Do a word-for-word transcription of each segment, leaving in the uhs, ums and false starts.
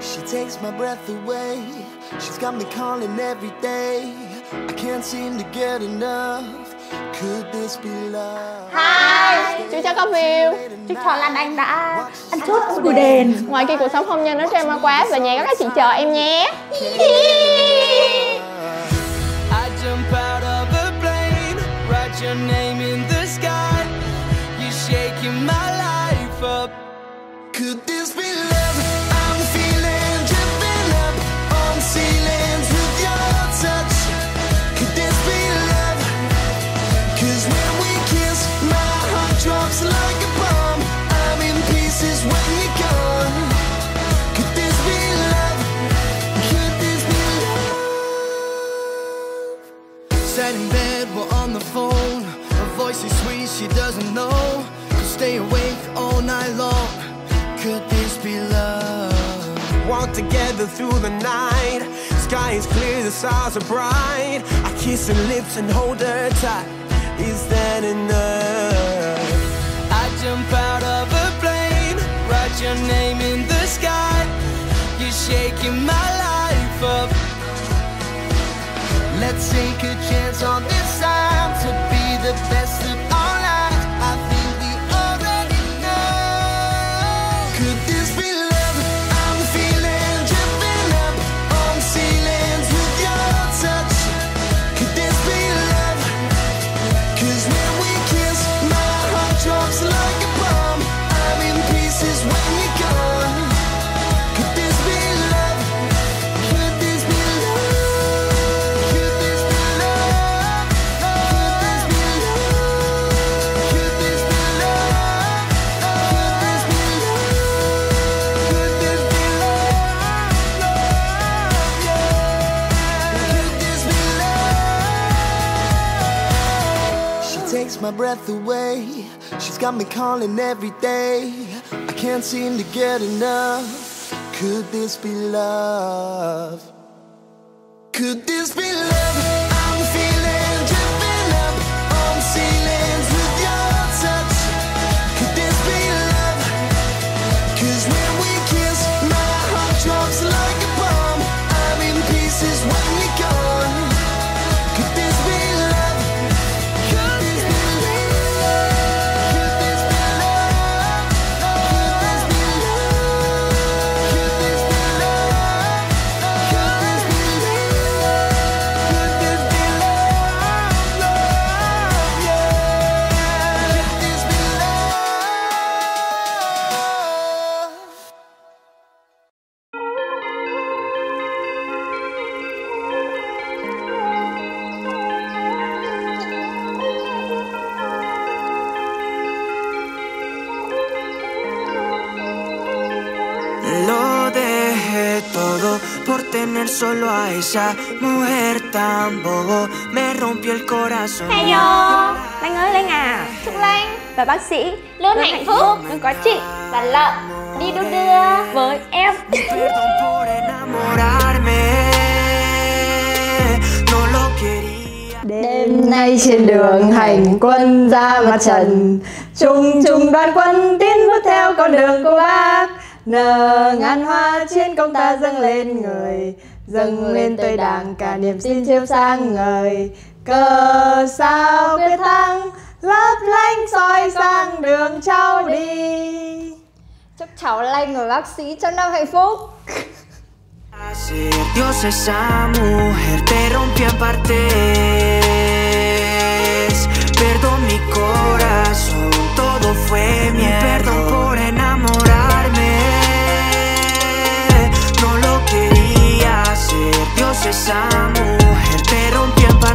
She takes my breath away. She's got me calling every day. I can't seem to get enough. Could this be love? Hi, chú cho có view. Chúc cho Lan Anh đã ăn chốt Cù Đền. Ngoài kia cuộc sống hôn nhân nó drama quá. Về nhà các chị chờ em nhé. Your name in the sky, you're shaking my life up. Could this be love? I'm feeling drifting up on ceilings with your touch. Could this be love? Cause when we kiss, my heart drops like a bomb. I'm in pieces when you're gone. Could this be love? Could this be love? Sat in bed, we're on the phone. Her voice is sweet, she doesn't know. Could stay awake all night long. Could this be love? Walk together through the night. Sky is clear, the stars are bright. I kiss her lips and hold her tight. Is that enough? I jump out of a plane, write your name in the sky. You're shaking my life up. Let's take a chance on this time to be the best of our lives. I think we already know. Could this be love? I'm feeling drifting up on ceilings with your touch. Could this be love? Cause when we kiss, my heart drops like a bomb. I'm in pieces when you're gone. Could this be love? Could this be love? Could this be love? Could this be love? Could this be love? Could this be love? Could this be love? Love, yeah. Could this be love? She takes my breath away. She's got me calling every day. I can't seem to get enough. Could this be love? Could this be love? I'm feeling drifting up on ceilings with your touch. Could this be love? Cause when we kiss, my heart drops like a bomb. I'm in pieces when you're gone. Could this be love? Could this be love? Could this be love? Could this be love? Could this be love? Could this be love? Could this be love? Love, yeah. Could this be love? Lo dejé todo por tener solo a esa mujer tan bobo. Me rompió el corazón. Hello, Lan ơi Lan à. Chúc Lan và bác sĩ luôn hạnh phúc, luôn có chị và Lợi đi đu đưa với em. Perdón por enamorarme. No lo quería. Đêm nay trên đường hành quân ra mặt trận, chung chung đoàn quân tiến bước theo con đường của bác. Nở ngàn hoa trên công ta dâng lên người, dâng lên tới đàng cả niềm tin chiếu sáng ngời. Cờ sao quyết thắng lấp lánh soi sang đường cháu đi. Chúc cháu Lan và bác sĩ trăm năm hạnh phúc. Ser Dios, esa mujer te rompió en partes. Perdón mi corazón, todo fue mi error. Perdón por enamorarme. No lo quería hacer. Dios, esa mujer te rompió en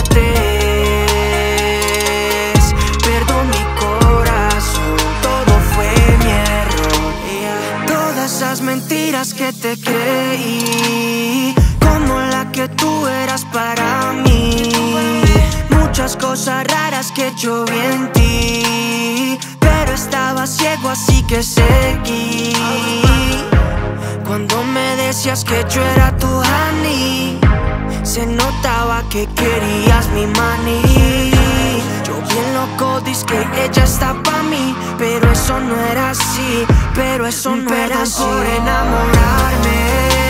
partes. Perdón mi corazón, todo fue mi error. Todas esas mentiras que te creí, como la que tú eras para mí. Muchas cosas raras que yo vi en ti, pero estaba ciego así que seguí. Cuando me decías que yo era tu honey, se notaba que querías mi money. Yo bien loco, dice que ella está pa' mí, pero eso no era así, pero eso no era así. Por enamorarme.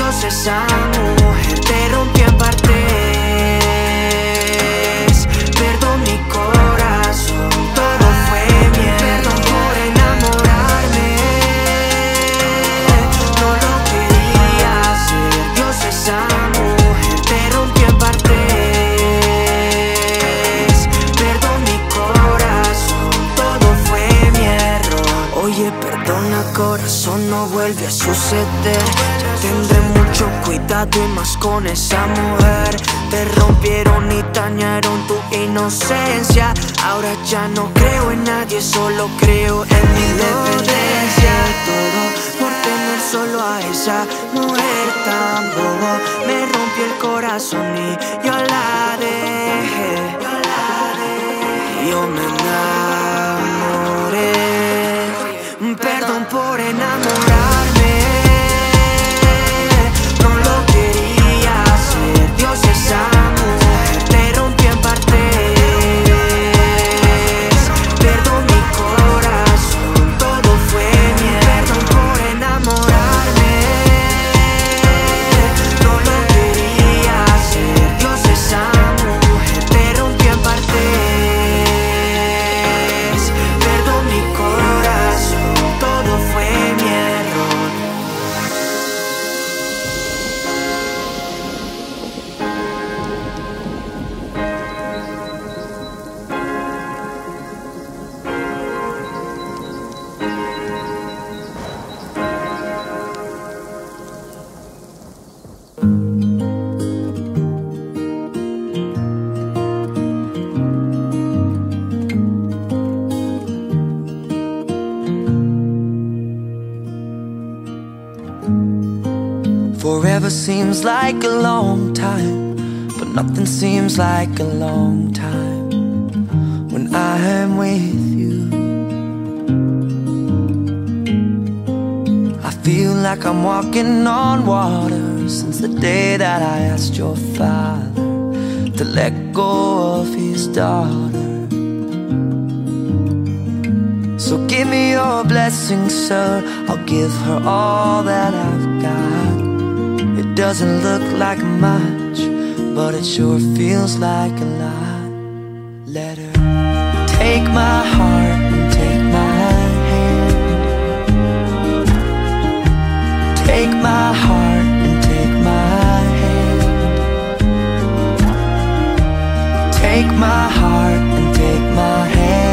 Dios esa mujer te rompió en partes. Perdón mi corazón, todo fue mierda. Perdón por enamorarme, no lo quería hacer. Dios esa mujer te rompió en partes. Perdón mi corazón, todo fue mi error. Oye, perdona corazón, no vuelve a suceder. Ya tendré mucho cuidado y más con esa mujer. Te rompieron y dañaron tu inocencia. Ahora ya no creo en nadie, solo creo en mi independencia. Todo por tener solo a esa mujer tan boba. Me rompió el corazón y yo la dejé. Yo me enamoré. Perdón por enamorarme, no lo quería hacer. Dios esa mujer te rompió en partes. Perdón mi corazón, todo fue mierda. Perdón por enamorarme, no lo quería hacer. Dios esa mujer te rompió en partes. Perdón mi corazón, todo fue mi error. Forever seems like a long time, but nothing seems like a long time when I am with you. I feel like I'm walking on water since the day that I asked your father to let go of his daughter. So give me your blessing, sir, I'll give her all that I've got. It doesn't look like much, but it sure feels like a lot. Let her take my heart and take my hand. Take my heart and take my hand. Take my heart and take my hand.